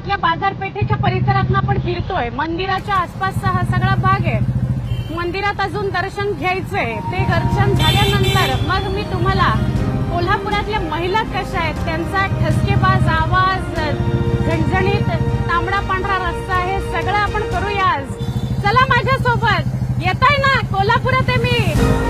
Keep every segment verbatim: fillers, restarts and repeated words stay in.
कोल्हापुरातल्या बाजारपेठेच्या परिसरात आपण फिरतोय. मंदिराच्या आसपासचा हा सगळा भाग आहे. मंदिरात अजून दर्शन घ्यायचंय. ते दर्शन झाल्यानंतर मग मी तुम्हाला कोल्हापुरातल्या महिला कशा आहेत, त्यांचा ठसकेबाज आवाज, झणझणीत तांबडा पांढरा रस्ता, हे सगळं आपण करूया आज. चला माझ्यासोबत. येताय ना? कोल्हापुरात आहे मी.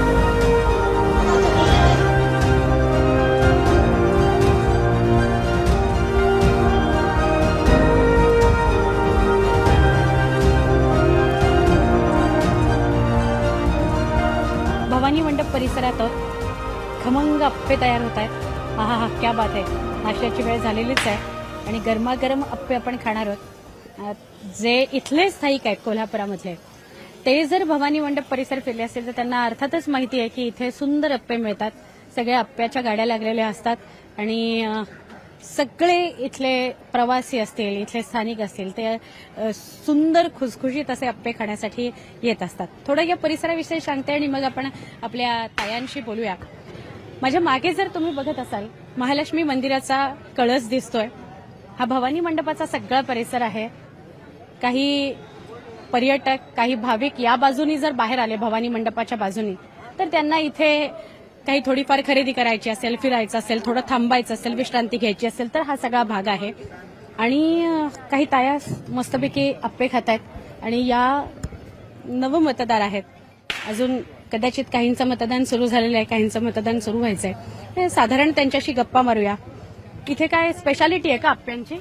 भवानी मंडप परिसरात खमंग अप्पे तयार होत आहेत. हा हा क्या बात आहे. नाश्त्याची वेळ झालेलीच आहे आणि गरमागरम अप्पे आपण खाणार आहोत. जे इथले स्थायिक आहेत कोल्हापुरामधले, ते जर भवानी मंडप परिसर फिरले असतील तर त्यांना अर्थातच माहिती आहे की इथे सुंदर अप्पे मिळतात. सगळ्या अप्प्याच्या गाड्या लागलेल्या असतात आणि सगळे इथले प्रवासी असतील, इथले स्थानिक असतील, ते सुंदर खुसखुशीत असे अप्पे खाण्यासाठी येत असतात. थोडं या परिसराविषयी सांगते आणि मग आपण आपल्या तायांशी बोलूया. माझ्या मागे जर तुम्ही बघत असाल, महालक्ष्मी मंदिराचा कळस दिसतोय. हा भवानी मंडपाचा सगळा परिसर आहे. काही पर्यटक, काही भाविक या बाजूनी जर बाहेर आले भवानी मंडपाच्या बाजूनी, तर त्यांना इथे काही थोडीफार खरेदी करायची असेल, फिरायचं असेल, थोडं थांबायचं असेल, विश्रांती घ्यायची असेल, तर हा सगळा भाग आहे. आणि काही ताया मस्तपैकी अप्पे खात आहेत आणि या नवमतदार आहेत. अजून कदाचित काहींचं मतदान सुरू झालेलं आहे, काहींचं मतदान सुरू व्हायचंय. साधारण त्यांच्याशी गप्पा मारूया. इथे काय स्पेशालिटी आहे का अप्प्यांची?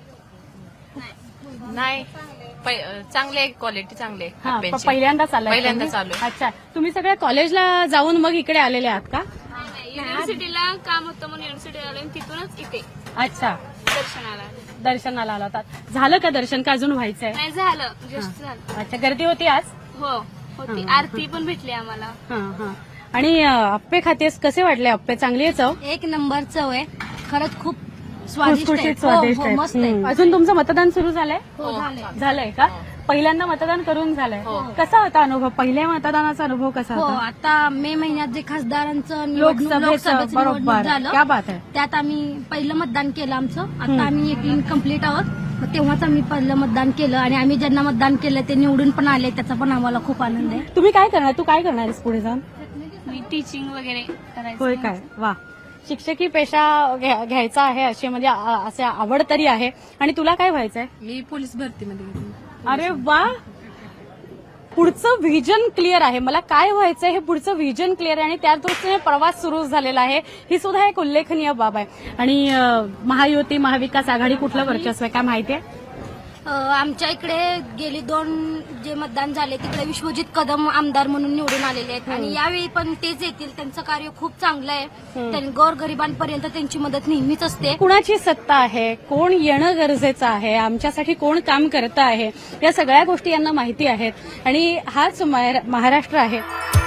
नाही, चांगली आहे, क्वालिटी चांगली आहे. पहिल्यांदा चालू पहिल्यांदा चालू. अच्छा, तुम्ही सगळ्या कॉलेजला जाऊन मग इकडे आलेले आहात का? युनिव्हर्सिटीला काम होतं म्हणून युनिव्हर्सिटीला आलो, तिथूनच इथे. अच्छा, दर्शनाला दर्शनाला आला होता. झालं का दर्शन, का अजून व्हायचंय? नाही, झालं, जस्ट झालं. अच्छा, गर्दी होती आज? हो होती. आरती पण भेटली आम्हाला. हा हा. आणि अप्पे खातेस, कसे वाटले अप्पे? चांगली आहे चव? एक नंबर चव आहे खरंच, खूप स्वादिष्ट स्वादिष्ट आहे. मस्त आहे. अजून तुमचं मतदान सुरू झालंय? हो झालंय. झालंय का? पहिल्यांदा मतदान करून झालंय. कसा होता अनुभव? पहिल्या मतदानाचा अनुभव कसा हो, होता? आता मे महिन्यात जे खासदारांचं लोकसभेचं बरोबर, झालं, क्या बात आहे. त्यात आम्ही पहिलं मतदान केलं आमचं. आता आम्ही एक इनकम्प्लीट आहोत, मग तेव्हाच आम्ही पहिलं मतदान केलं आणि आम्ही ज्यांना मतदान केलं ते निवडून पण आले, त्याचा पण आम्हाला खूप आनंद आहे. तुम्ही काय करणार? तू काय करणार आहेस पुढे जाऊन? मी टीचिंग वगैरे करायचं. होय काय, वा. शिक्षकी पेशा घ्यायचा आहे अशी म्हणजे असे आवड तरी आहे. आणि तुला काय व्हायचंय? मी पोलीस भरतीमध्ये. अरे वा, पुढचं व्हिजन क्लिअर आहे. मला काय व्हायचंय हे पुढचं व्हिजन क्लिअर आहे आणि त्या दृष्टीने प्रवास सुरू झालेला आहे. ही सुद्धा एक उल्लेखनीय बाब आहे. आणि महायुती, महाविकास आघाडी कुठलं वर्चस्व आहे काय माहितीये? आमच्या इकडे गेली दोन जे मतदान झाले तिकडे विश्वजित कदम आमदार म्हणून निवडून आलेले आहेत आणि यावेळी पण तेच येतील. त्यांचं कार्य खूप चांगलं आहे. त्यांनी गोरगरिबांपर्यंत त्यांची मदत नेहमीच असते. कुणाची सत्ता आहे, कोण येणं गरजेचं आहे, आमच्यासाठी कोण काम करतं आहे, या सगळ्या गोष्टी यांना माहिती आहेत आणि हाच महाराष्ट्र आहे.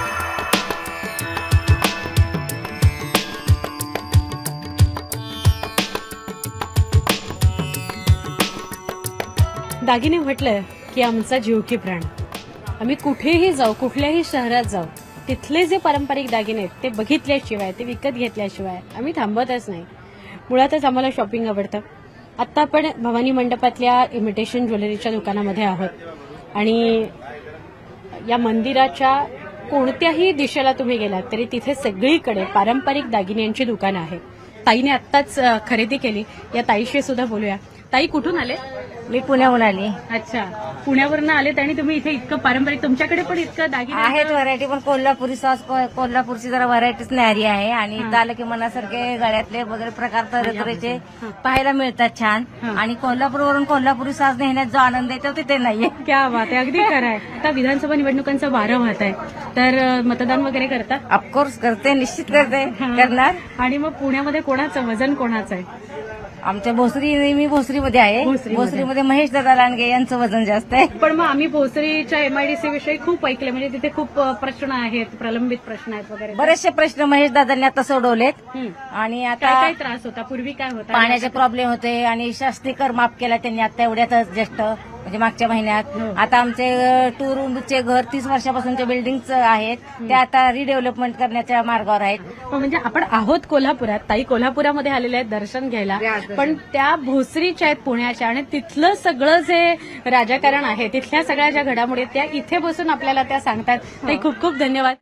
दागिने म्हटलं की आमचा जीव की प्राण. आम्ही कुठेही जाऊ, कुठल्याही शहरात जाऊ, तिथले जे पारंपरिक दागिने आहेत ते बघितल्याशिवाय, ते विकत घेतल्याशिवाय आम्ही थांबतच नाही. मुळातच आम्हाला शॉपिंग आवडतं. आत्ता आपण भवानी मंडपातल्या इमिटेशन ज्वेलरीच्या दुकानामध्ये आहोत आणि या मंदिराच्या कोणत्याही दिशेला तुम्ही गेलात तरी तिथे सगळीकडे पारंपरिक दागिन्यांची दुकानं आहेत. ताईने आत्ताच खरेदी केली. या ताईशी सुद्धा बोलूया. ताई, कुठून आले? मी पुण्याहून आली. अच्छा, पुण्यावरून आलेत आणि तुम्ही इथे इतकं पारंपरिक, तुमच्याकडे पण इतकं दागिने आहेत व्हरायटी, पण कोल्हापुरी सास, कोल्हापूरची जरा व्हरायटीच न्यारी आहे आणि इथं आलं की मनासारखे गळ्यातले वगैरे प्रकार तऱ्हेतऱ्हेचे पाहायला मिळतात छान. आणि कोल्हापूरवरून कोल्हापुरी सास नेण्यात जो आनंद आहे तो तिथे नाहीये. क्या बात आहे, अगदी खरं आहे. आता विधानसभा निवडणुकांचं वारं वाहत आहे, तर मतदान वगैरे करता? ऑफकोर्स करते, निश्चित करते, करणार. आणि मग पुण्यामध्ये कोणाचं वजन, कोणाचं आहे? आमच्या भोसरी, मी भोसरीमध्ये आहे. भोसरीमध्ये महेश दादा लांडगे यांचं वजन जास्त आहे. पण मग आम्ही भोसरीच्या एमआयडीसी विषयी खूप ऐकले, म्हणजे तिथे खूप प्रश्न आहेत, प्रलंबित प्रश्न आहेत वगैरे. बरेचसे प्रश्न महेश दादांनी आता सोडवलेत. आणि आता काय त्रास होता, पूर्वी काय होता? पाण्याचे प्रॉब्लेम होते आणि शास्ती कर माफ केला त्यांनी आता एवढ्यातच जस्ट. म्हणजे मागच्या महिन्यात आता आमचे टू रूमचे घर तीस वर्षापासूनचे बिल्डिंग आहेत ते आता रिडेव्हलपमेंट करण्याच्या मार्गावर आहेत. म्हणजे आपण आहोत कोल्हापुरात, ताई कोल्हापुरामध्ये आलेले आहेत दर्शन घ्यायला, पण त्या भोसरीच्या आहेत पुण्याच्या, आणि तिथलं सगळं जे राजकारण आहे, तिथल्या सगळ्या ज्या घडामोडी त्या इथे बसून आपल्याला त्या सांगतात. ताई खूप खूप धन्यवाद.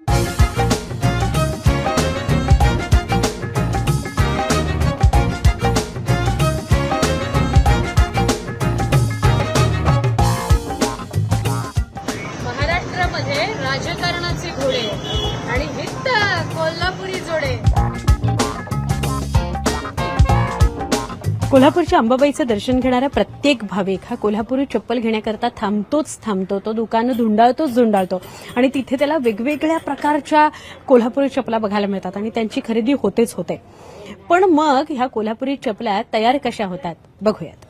महाराष्ट्रामध्ये राजकारणाचे घोडे आणि हित कोल्हापुरी जोडे. कोल्हापूरच्या अंबाबाईचं दर्शन घेणारा प्रत्येक भाविक हा कोल्हापुरी चप्पल घेण्याकरता थांबतोच थांबतो. तो दुकानं धुंडाळतोच धुंडाळतो आणि तिथे त्याला वेगवेगळ्या प्रकारच्या कोल्हापुरी चपला बघायला मिळतात आणि त्यांची खरेदी होतेच होते. पण मग ह्या कोल्हापुरी चपला तयार कशा होतात बघूयात.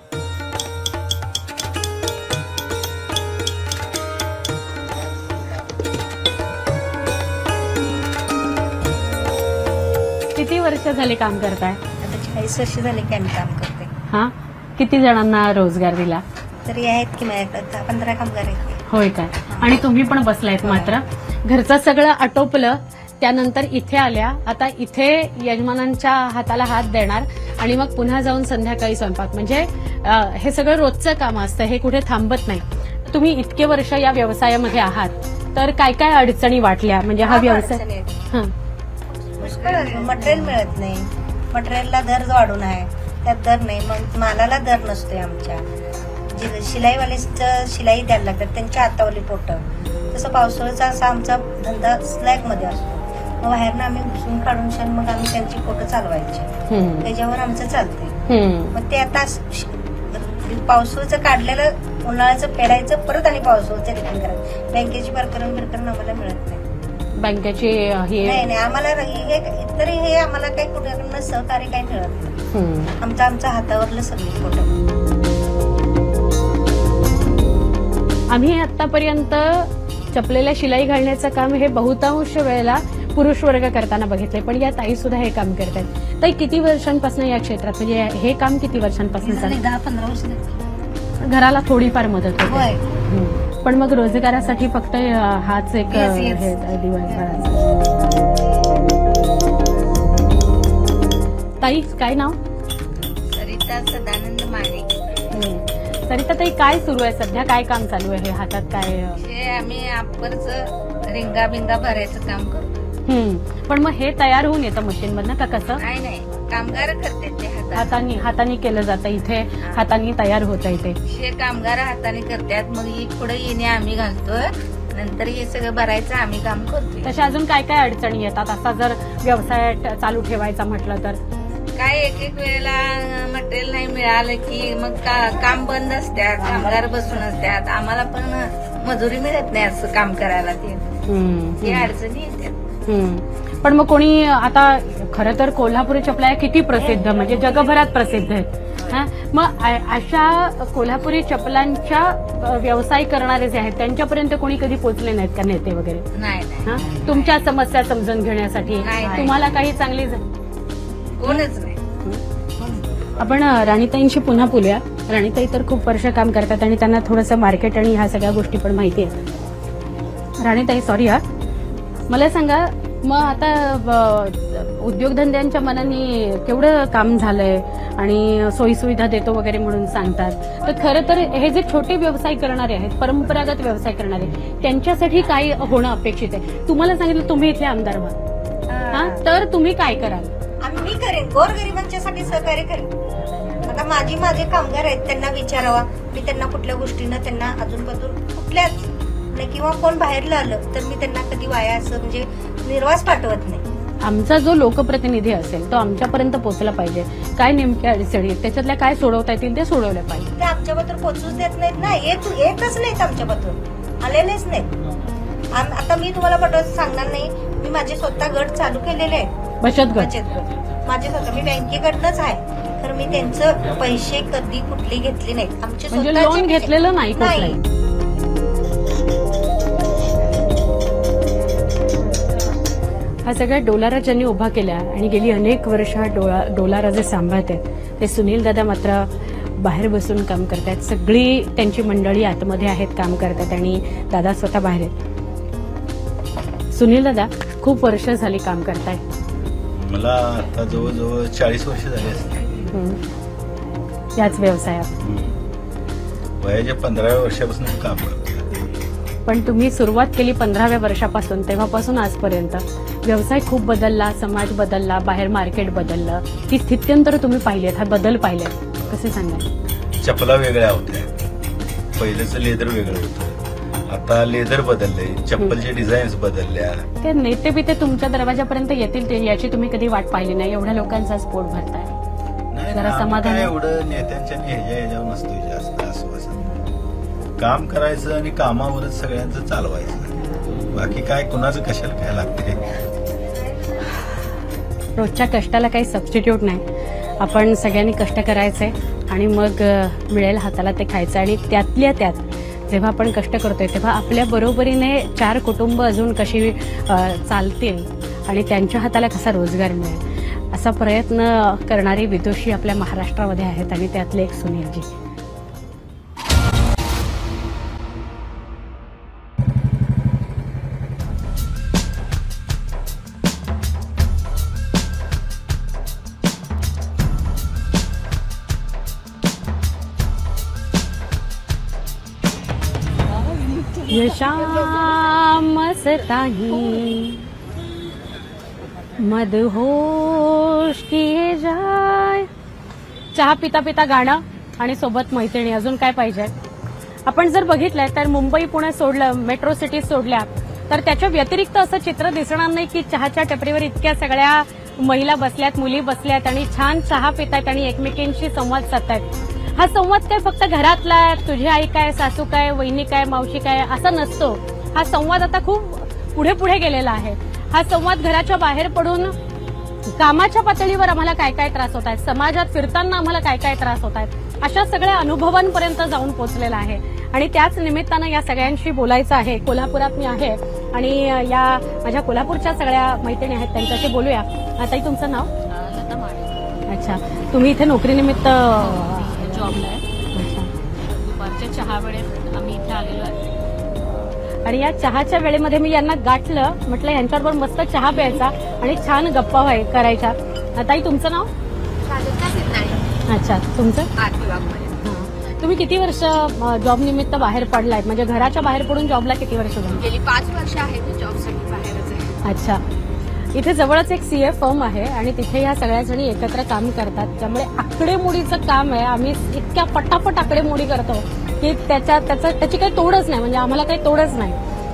किती वर्ष झाले काम करताय? चाळीस वर्ष झाले की आम्ही काम करते. हा, किती जणांना रोजगार दिला? तरी आहेत की माझ्याकडे दहा पंधरा कामगार आहेत. होय काय? आणि तुम्ही पण बसलायत. मात्र घरचं सगळं आटोपलं, त्यानंतर इथे आल्या, आता इथे यजमानांच्या हाताला हात देणार आणि मग पुन्हा जाऊन संध्याकाळी स्वयंपाक. म्हणजे हे सगळं रोजचं काम असतं, हे कुठे थांबत नाही. तुम्ही इतके वर्ष या व्यवसायामध्ये आहात, तर काय काय अडचणी वाटल्या? म्हणजे हा व्यवसाय हा मटेरियल मिळत नाही, मटेरियलला दर वाढून आहे, त्यात दर नाही, मग मालाला दर नसतोय. आमच्या जे शिलाईवालेचं शिलाई द्यायला लागतात, त्यांच्या हातावली पोटं. तसं पावसाळ्याचा असा आमचा धंदा स्लॅग मध्ये असतो. मग बाहेरनं आम्ही घुसून काढून शान मग आम्ही त्यांची पोटं चालवायची, त्याच्यावर आमचं चालतंय. मग ते आता पावसाळ्याचं काढलेलं उन्हाळ्याचं फेडायचं, परत आणि पावसाळ्याचं रिटर्न करायचं. बँकेची प्रकरण बिरकरण आम्हाला मिळत नाही. बँकेची नाही नाही आम्हाला तरी हे आम्हाला काही कुठे सहकार्य काही मिळत नाही. आमचं आमच्या हातावरलं सगळी फोटो. आम्ही आतापर्यंत चपलेला शिलाई घालण्याचं काम हे बहुतांश वेळेला पुरुष वर्ग करताना बघितलंय, पण या ताई सुद्धा हे काम करतात. ताई किती वर्षांपासून या क्षेत्रात, म्हणजे हे काम किती वर्षांपासून चालतं? दहा पंधरा वर्ष. घराला थोडीफार मदत होते, पण मग रोजगारासाठी फक्त हाच एक दिवसभराचा. ताई काय नाव? सरिता सदानंद माने. सरिता ताई, काय सुरू आहे सध्या? काय काम चालू आहे? हातात काय? हे आम्ही आपरचं रिंगा बिंगा भरायचं काम करतो. पण मग हे तयार होऊन येतं मशीन मधनं का कसं? नाही नाही, कामगार करते ते हाताने. हाताने केलं जातं इथे, हाताने तयार होतं इथे. हे कामगार हाताने करतात, मग ही पुढे येणे आम्ही घालतोय, नंतर हे सगळं भरायचं आम्ही काम करतोय. तशा अजून काय काय अडचणी येतात असा जर व्यवसाय चालू ठेवायचा म्हटलं तर? काय एक एक वेळेला मटेरियल नाही मिळालं की मग काम बंद असतात, कामगार बसून असतात, आम्हाला पण मजुरी मिळत नाही असं काम करायला. ते अडचणी येतात. पण मग कोणी आता खरं तर कोल्हापुरी चपला किती प्रसिद्ध, म्हणजे जगभरात प्रसिद्ध आहेत. मग अशा कोल्हापुरी चपलांच्या व्यवसाय करणारे जे आहेत त्यांच्यापर्यंत कोणी कधी पोहोचले नाहीत का, नेते वगैरे? नाही. तुमच्या समस्या समजून घेण्यासाठी तुम्हाला काही चांगली कोणच नाही. आपण राणीताईंशी पुन्हा बोलूया. राणीताई तर खूप वर्ष काम करतात आणि त्यांना थोडंसं मार्केट आणि ह्या सगळ्या गोष्टी पण माहिती आहेत. राणीताई सॉरी हा, मला सांगा, मग आता उद्योगधंद्यांच्या मनाने केवढं काम झालंय आणि सोयीसुविधा देतो वगैरे म्हणून सांगतात, तर खरं तर हे जे छोटे व्यवसाय करणारे आहेत, परंपरागत व्यवसाय करणारे, त्यांच्यासाठी काय होणं अपेक्षित आहे? तुम्हाला सांगितलं तुम्ही इथले आमदार व्हा, तर तुम्ही काय कराल? मी करेन, गोरगरिबांच्यासाठी सहकार्य करेन. आता माझी माझे कामगार आहेत, त्यांना विचारावा, मी त्यांना कुठल्या गोष्टीनं त्यांना अजूनपासून कुठल्याच नाही किंवा कोण बाहेरला आलं तर मी त्यांना कधी वाया असं म्हणजे निर्वास पाठवत नाही. आमचा जो लोकप्रतिनिधी असेल तो आमच्यापर्यंत पोहोचला पाहिजे. काय नेमक्या अडचणी त्याच्यातल्या काय सोडवता येतील ते सोडवल्या पाहिजे. ते आमच्याबद्दल पोहोचूच देत नाहीत ना, येतच नाहीत आमच्याबद्दल, आलेलेच नाहीत. आता मी तुम्हाला पटवत सांगणार नाही, मी माझे स्वतः गट चालू केलेले आहेत, बचत गट. बचत गट माझे स्वतः, मी बँकेकडनंच आहे, तर मी त्यांचं पैसे कधी कुठले घेतले नाहीत. आमचे म्हणजे लोन घेतलेलं नाही कुठलंही. हा सगळ्या डोलारा ज्यांनी उभा केला आणि गेली अनेक वर्ष डोलारा जे सांभाळत आहेत ते सुनील दादा मात्र बाहेर बसून काम करतायत. सगळी त्यांची मंडळी आतमध्ये आहेत, काम करतात आणि दादा स्वतः बाहेर आहेत. सुनील दादा, खूप वर्ष झाली काम करताय. मला आता जवळजवळ चाळीस वर्ष झाली असतील. हं. याच व्यवसायात वयाच्या पंधराव्या वर्षापासून काम करतो. पण तुम्ही सुरुवात केली पंधराव्या वर्षापासून, तेव्हापासून आजपर्यंत व्यवसाय खूप बदलला, समाज बदलला, बाहेर मार्केट बदललं. ही स्थित्यंतर तुम्ही पाहिलेत, हा बदल पाहिलेत, कसे सांगाल? चपला वेगळ्या होत्या, पहिलेचं लेदर वेगळं होतं, आता लेदर बदलले, चप्पलचे डिझाईन्स बदलल्या. ते नेते बिते तुमच्या दरवाजापर्यंत येतील ते याची तुम्ही कधी वाट पाहिली नाही? एवढ्या लोकांचा स्पोर्ट भरताय, नाही जरा ना, समाधान काय आहे? एवढं नेत्यांच्या ह्याच्या ह्याच्यावर नसतो जास्त आश्वासन. काम करायचं आणि कामावरच सगळ्यांचं चालवायचं, बाकी काय कुणाचं कशाला काय लागते. रोजच्या कष्टाला काही सबस्टिट्यूट नाही. आपण सगळ्यांनी कष्ट करायचे आणि मग मिळेल हाताला ते खायचं. आणि त्यातल्या त्यात जेव्हा आपण कष्ट करतोय तेव्हा आपल्या बरोबरीने चार कुटुंब अजून कशी चालतील आणि त्यांच्या हाताला कसा रोजगार मिळेल असा प्रयत्न करणारे विदुषी आपल्या महाराष्ट्रामध्ये आहेत आणि त्यातले एक सुनीलजी. ये शाम सताही मदहोश किए जाय. चहा पिता पिता गाणं आणि सोबत मैत्रिणी, अजून काय पाहिजे? आपण जर बघितलंय तर मुंबई पुणे सोडलं, मेट्रो सिटी सोडल्या तर त्याच्या व्यतिरिक्त असं चित्र दिसणार नाही की चहाच्या टपरीवर इतक्या सगळ्या महिला बसल्यात, मुली बसल्यात आणि छान चहा पितायत आणि एकमेकींशी संवाद साधतायत. हा संवाद काय फक्त घरातला आहे, तुझी आई काय, सासू काय, वहिनी काय, मावशी काय असा नसतो. हा संवाद आता खूप पुढे पुढे गेलेला आहे. हा संवाद घराच्या बाहेर पडून कामाच्या पातळीवर आम्हाला काय काय त्रास होत आहेत, समाजात फिरताना आम्हाला काय काय त्रास होत आहेत, अशा सगळ्या अनुभवांपर्यंत जाऊन पोहोचलेला आहे. आणि त्याच निमित्तानं या सगळ्यांशी बोलायचं आहे. कोल्हापुरात मी आहे आणि या माझ्या कोल्हापूरच्या सगळ्या मैत्रिणी आहेत, त्यांच्याशी बोलूया. ताई, तुमचं नाव? लता माळे. अच्छा, तुम्ही इथे नोकरीनिमित्त जॉबला आहे. दुपारच्या चहा वेळेत आम्ही इथे आलेलो आहे. आणि या चहाच्या वेळेमध्ये मी यांना गाठलं, म्हटलं यांच्याबरोबर मस्त चहा प्यायचा आणि छान गप्पा व्हाय करायच्या. ताई, तुमचं नाव? अच्छा, तुमचं? हां. तुम्ही किती वर्ष जॉब निमित्त बाहेर पडलाय, म्हणजे घराच्या बाहेर पडून जॉबला किती वर्ष झाली? गेली पाच वर्ष आहे मी जॉबसाठी बाहेरच आहे. अच्छा. इथे जवळच एक सीए फर्म आहे आणि तिथे या सगळ्या जणी एकत्र काम करतात. त्यामुळे आकडेमोडीचं काम आहे. आम्ही इतक्या पटापट आकडेमोडी करतो की त्याच्या त्याचं त्याची काही तोडच नाही, म्हणजे आम्हाला काही तोडच नाही.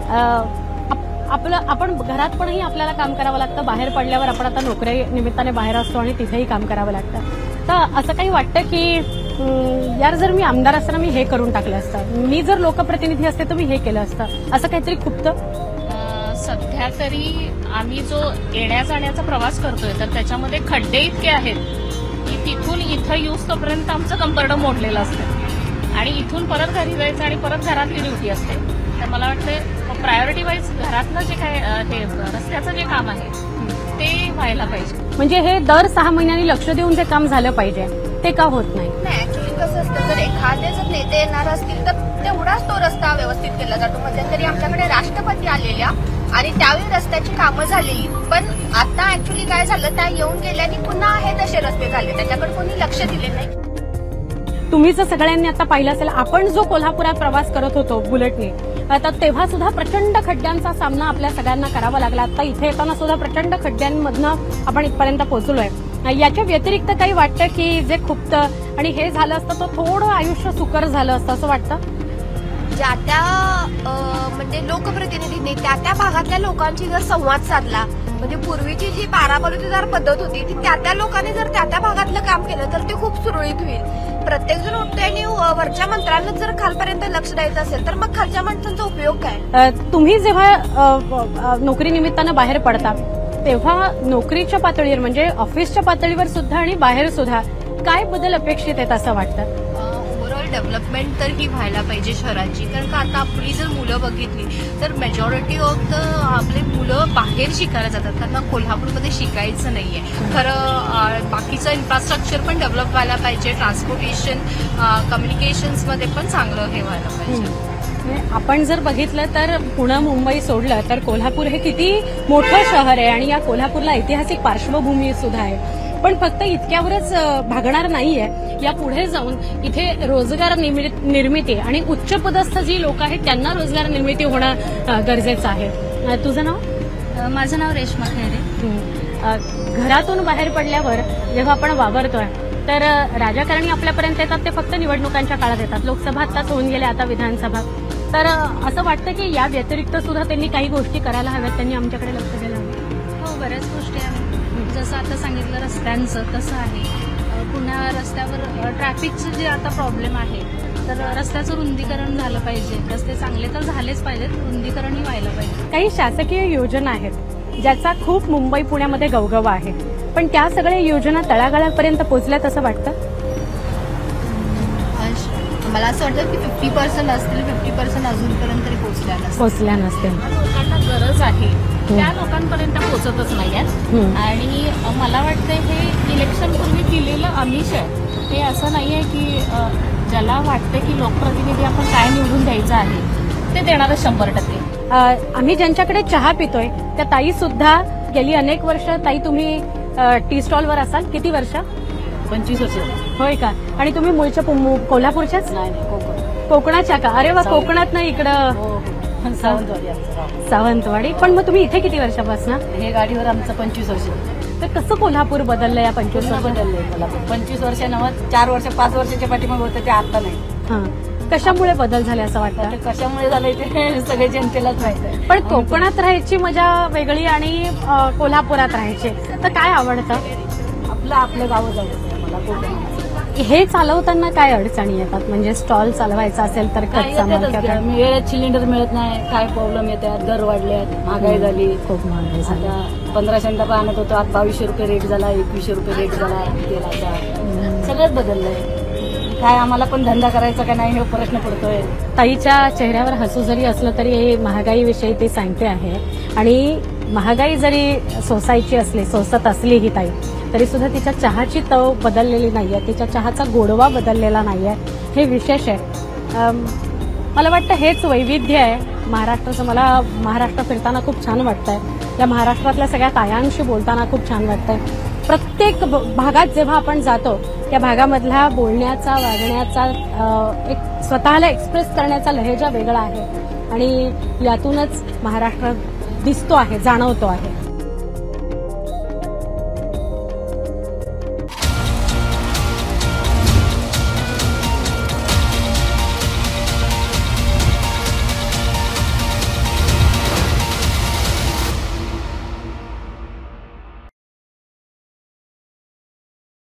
आपलं आपण घरात पणही आपल्याला काम करावं लागतं, बाहेर पडल्यावर आपण आता नोकरी निमित्ताने बाहेर असतो आणि तिथेही काम करावं लागतं. तर असं काही वाटतं की यार, जर मी आमदार असताना मी हे करून टाकलं असतं, मी जर लोकप्रतिनिधी असते तर मी हे केलं असतं, असं काहीतरी खुपतं? सध्या तरी आम्ही जो येण्या जाण्याचा प्रवास करतोय तर त्याच्यामध्ये खड्डे इतके आहेत की तिथून इथं येऊस तोपर्यंत आमचं कंबरडं मोडलेलं असतं आणि इथून परत घरी जायचं आणि परत घरातली ड्युटी असते. तर मला वाटतं प्रायोरिटी वाईज घरातलं जे काय हे रस्त्याचं जे काम आहे ते व्हायला पाहिजे. म्हणजे हे दर सहा महिन्यांनी लक्ष देऊन जे काम झालं पाहिजे ते का होत नाही? नाही, ऍक्च्युली कसं असतं, जर एखादे जर नेते येणार असतील तर तेवढाच तो रस्ता व्यवस्थित केला जातो. मध्यंतरी आमच्याकडे राष्ट्रपती आलेल्या आणि त्यावेळी रस्त्याची कामं झालेली, पण आता ऍक्च्युली काय झालं, त्या येऊन गेल्याने पुन्हा आहे तसे रस्ते झाले, त्याच्याकडे कोणी लक्ष दिले नाही. तुम्ही जर सगळ्यांनी आता पाहिलं असेल, आपण जो कोल्हापुरात प्रवास करत होतो बुलेटने, आता तेव्हा सुद्धा प्रचंड खड्ड्यांचा सामना आपल्या सगळ्यांना करावा लागला. आता इथे येताना सुद्धा प्रचंड खड्ड्यांमधनं आपण इथपर्यंत पोहोचलोय. याच्या व्यतिरिक्त काही वाटतं की जे खुपतं आणि हे झालं असतं तर थोडं आयुष्य सुकर झालं असतं असं वाटतं? ज्या त्या म्हणजे लोकप्रतिनिधींनी त्या त्या भागातल्या लोकांशी जर संवाद साधला, म्हणजे पूर्वीची जी बाराबलुतेदार पद्धत होती ती त्या त्या लोकांनी जर त्या त्या भागातलं काम केलं तर ते खूप सुरळीत होईल. प्रत्येक जण उठतोय आणि वरच्या मंत्र्यांना जर खालपर्यंत लक्ष द्यायचं असेल तर मग खालच्या माणसांचा उपयोग काय? तुम्ही जेव्हा नोकरी निमित्तानं बाहेर पडता तेव्हा नोकरीच्या पातळीवर म्हणजे ऑफिसच्या पातळीवर सुद्धा आणि बाहेर सुद्धा काय बदल अपेक्षित आहेत असं वाटतं? ओव्हरऑल तर डेव्हलपमेंट तर ही व्हायला पाहिजे शहराची. कारण का आता आपली जर मुलं बघितली तर मेजॉरिटी ऑफ द आपले मुलं बाहेर शिकायला जातात, त्यांना कोल्हापूरमध्ये शिकायचं नाहीये. खरं बाकीचं इन्फ्रास्ट्रक्चर पण डेव्हलप व्हायला पाहिजे, ट्रान्सपोर्टेशन कम्युनिकेशन्समध्ये पण चांगलं हे व्हायला पाहिजे. आपण जर बघितलं तर पुणे मुंबई सोडलं तर कोल्हापूर हे किती मोठं शहर आहे आणि या कोल्हापूरला ऐतिहासिक पार्श्वभूमी सुद्धा आहे. पण फक्त इतक्यावरच भागणार नाहीये. या पुढे जाऊन इथे रोजगार निर्मिती आणि उच्चपदस्थ जी लोक आहेत त्यांना रोजगार निर्मिती होणं गरजेचं आहे. तुझं नाव? माझं नाव रेश्मा खैरे. घरातून बाहेर पडल्यावर जेव्हा आपण वावरतोय तर राजकारणी आपल्यापर्यंत येतात ते फक्त निवडणुकांच्या काळात येतात. लोकसभा आताच होऊन गेल्या, आता विधानसभा. तर असं वाटतं की या व्यतिरिक्त सुद्धा त्यांनी काही गोष्टी करायला हव्यात, त्यांनी आमच्याकडे लक्ष द्यायला हवं. हो, बऱ्याच गोष्टी आहेत. जसं आता सांगितलं रस्त्यांचं तसं आहे. पुन्हा रस्त्यावर ट्रॅफिकचं जे आता प्रॉब्लेम आहे तर रस्त्याचं रुंदीकरण झालं पाहिजे. रस्ते चांगले तर झालेच पाहिजेत, रुंदीकरणही व्हायला पाहिजे. काही शासकीय योजना आहेत ज्याचा खूप मुंबई पुण्यामध्ये गवगवा आहे, पण त्या सगळ्या योजना तळागाळापर्यंत पोहोचल्यात असं वाटतं? मला असं वाटतं की फिफ्टी पर्सेंट असतील, फिफ्टी पर्सेंट अजूनपर्यंत तरी पोहोचल्या नसतील. पोहोचल्या नसतील. लोकांना गरज आहे त्या लोकांपर्यंत पोहोचतच नाहीये. आणि मला वाटतं हे इलेक्शन पूर्वी दिलेलं आमिष आहे. हे असं नाहीये की ज्याला वाटतं की लोकप्रतिनिधी आपण काय निवडून द्यायचं आहे ते देणारच शंभर टक्के. आम्ही ज्यांच्याकडे चहा पितोय त्या ताई सुद्धा गेली अनेक वर्ष. ताई, तुम्ही टी स्टॉलवर असाल किती वर्ष? पंचवीस वर्ष. होय का? आणि तुम्ही मूळच्या कोल्हापूरच्याच? नाही, कोकण. कोकणाच्या का? अरे वा, कोकणात ना इकडं सावंतवाडी. सावंतवाडी. पण मग तुम्ही इथे किती वर्षापासून? हे गाडीवर आमचं पंचवीस वर्ष. तर कसं कोल्हापूर बदललं या पंचवीस वर्ष? बदललंय कोल्हापूर. पंचवीस वर्ष नव्हत, चार वर्ष पाच वर्षाच्या पाठीमागे होतं ते आता नाही. हा, कशामुळे बदल झाले असं वाटतं? कशामुळे झालंय ते सगळे जनतेलाच माहिती. पण कोकणात राहायची मजा वेगळी आणि कोल्हापुरात राहायची, तर काय आवडतं? आपलं आपलं गाव जायचं मला कोकण. हे चालवताना काय अडचणी येतात? म्हणजे स्टॉल चालवायचा असेल तर कच्चा माल किंवा वेळेत सिलेंडर मिळत नाही, काय प्रॉब्लेम येतात, दर वाढल्यात, महागाई झाली, खूप महागाई झाली. आता पंधराशे डबा आणत होतो, आता बावीसशे रुपये रेट झाला, एकवीसशे रुपये रेट झाला तेलाचा. सगळंच बदललंय. काय आम्हाला पण धंदा करायचा का नाही हे प्रश्न पडतोय. ताईच्या चेहऱ्यावर हसू जरी असलं तरी महागाईविषयी ती सांगते आहे. आणि महागाई जरी सोसायची असली, सोसत असली ही ताई, तरी सुद्धा तिच्या चहाची चव बदललेली नाहीये, तिच्या चहाचा गोडवा बदललेला नाहीये. हे विशेष आहे. मला वाटतं हेच वैविध्य आहे महाराष्ट्राचं. मला महाराष्ट्र फिरताना खूप छान वाटतंय. या महाराष्ट्रातल्या सगळ्या तायांशी बोलताना खूप छान वाटतंय. प्रत्येक भागात जेव्हा आपण जातो त्या भागामधला बोलण्याचा, वागण्याचा, एक स्वतःला एक्सप्रेस करण्याचा लहेजा वेगळा आहे आणि यातूनच महाराष्ट्र दिसतो आहे, जाणवतो आहे.